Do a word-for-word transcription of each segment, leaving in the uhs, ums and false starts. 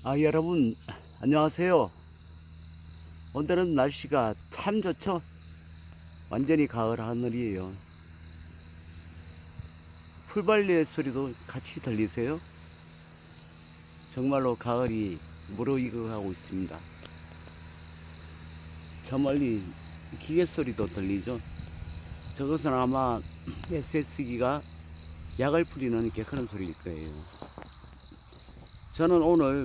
아, 여러분, 안녕하세요. 오늘은 날씨가 참 좋죠? 완전히 가을 하늘이에요. 풀벌레 소리도 같이 들리세요? 정말로 가을이 무르익어가고 있습니다. 저 멀리 기계 소리도 들리죠? 저것은 아마 에스에스기가 약을 뿌리는 이렇게 그런 소리일 거예요. 저는 오늘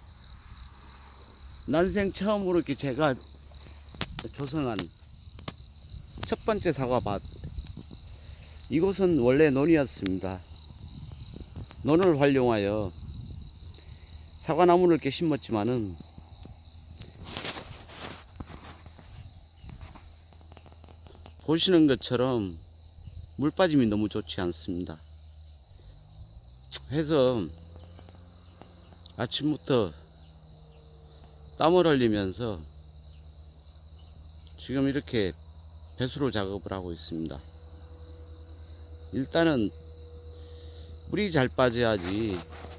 난생 처음으로 이렇게 제가 조성한 첫 번째 사과밭. 이곳은 원래 논이었습니다. 논을 활용하여 사과나무를 이렇게 심었지만은 보시는 것처럼 물 빠짐이 너무 좋지 않습니다. 해서 아침부터 땀을 흘리면서 지금 이렇게 배수로 작업을 하고 있습니다. 일단은 물이 잘 빠져야지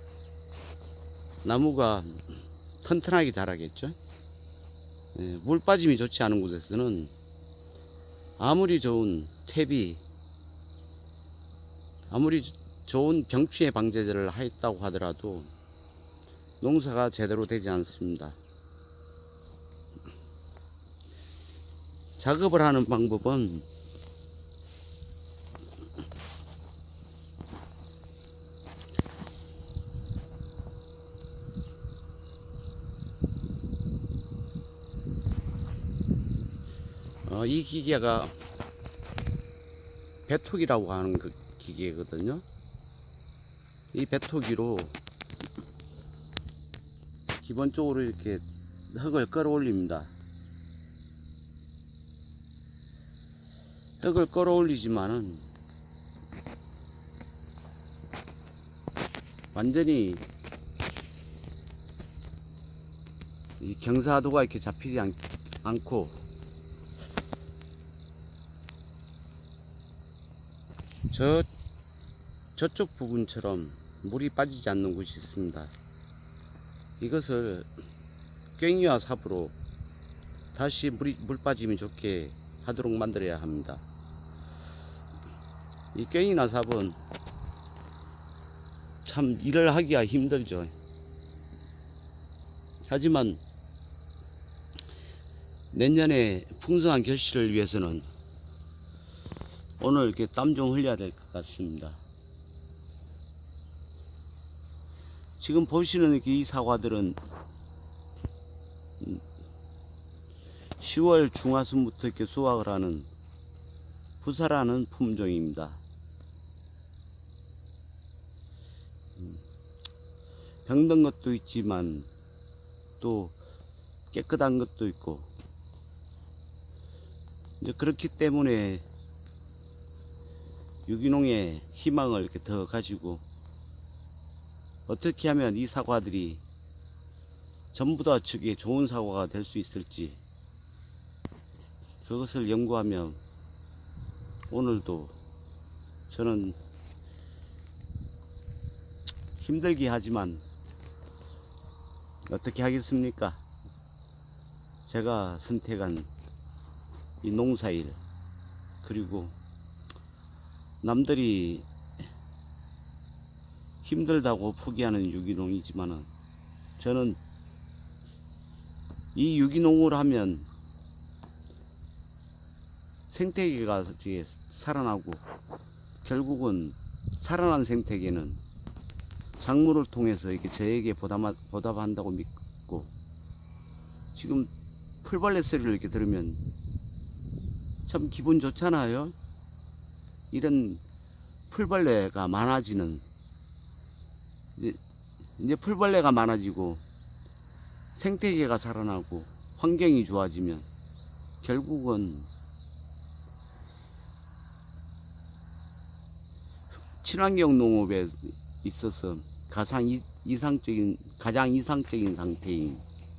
나무가 튼튼하게 자라겠죠. 예, 물 빠짐이 좋지 않은 곳에서는 아무리 좋은 퇴비, 아무리 좋은 병충해 방제제를 했다고 하더라도 농사가 제대로 되지 않습니다. 작업을 하는 방법은 어, 이 기계가 배토기라고 하는 그 기계거든요. 이 배토기로 기본적으로 이렇게 흙을 끌어올립니다. 흙을 끌어올리지만은 완전히 이 경사도가 이렇게 잡히지 않, 않고 저 저쪽 부분처럼 물이 빠지지 않는 곳이 있습니다. 이것을 괭이와 삽으로 다시 물이 물 빠짐이 좋게 하도록 만들어야 합니다. 이 괭이나 삽은 참 일을 하기가 힘들죠. 하지만 내년에 풍성한 결실을 위해서는 오늘 이렇게 땀 좀 흘려야 될 것 같습니다. 지금 보시는 이 사과들은 시월 중하순부터 이렇게 수확을 하는 부사라는 품종입니다. 병든 것도 있지만 또 깨끗한 것도 있고, 이제 그렇기 때문에 유기농의 희망을 이렇게 더 가지고 어떻게 하면 이 사과들이 전부 다 저게 좋은 사과가 될 수 있을지 그것을 연구하며 오늘도 저는 힘들게 하지만 어떻게 하겠습니까? 제가 선택한 이 농사일, 그리고 남들이 힘들다고 포기하는 유기농이지만은 저는 이 유기농을 하면 생태계가 살아나고, 결국은 살아난 생태계는 작물을 통해서 이렇게 저에게 보답, 보답한다고 믿고, 지금 풀벌레 소리를 이렇게 들으면 참 기분 좋잖아요. 이런 풀벌레가 많아지는, 이제, 이제 풀벌레가 많아지고 생태계가 살아나고 환경이 좋아지면 결국은 친환경 농업에 있어서 가장 이, 이상적인, 가장 이상적인 상태인,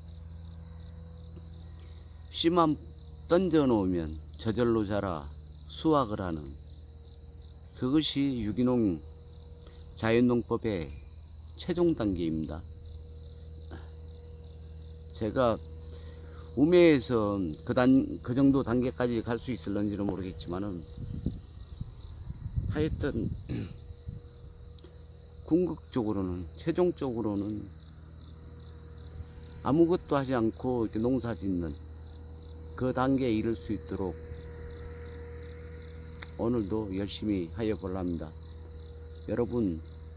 씨만 던져 놓으면 저절로 자라 수확을 하는, 그것이 유기농 자연농법의 최종 단계입니다. 제가 우매에서 그 단, 그 정도 단계까지 갈 수 있을런지는 모르겠지만은, 하여튼, 궁극적으로는, 최종적으로는 아무것도 하지 않고 이렇게 농사 짓는 그 단계에 이를 수 있도록 오늘도 열심히 하여 볼랍니다. 여러분,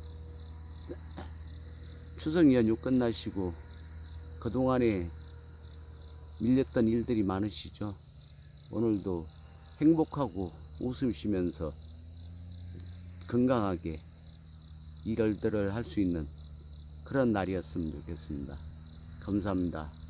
추석 연휴 끝나시고 그동안에 밀렸던 일들이 많으시죠? 오늘도 행복하고 웃음 쉬면서 건강하게 일들을 할 수 있는 그런 날이었으면 좋겠습니다. 감사합니다.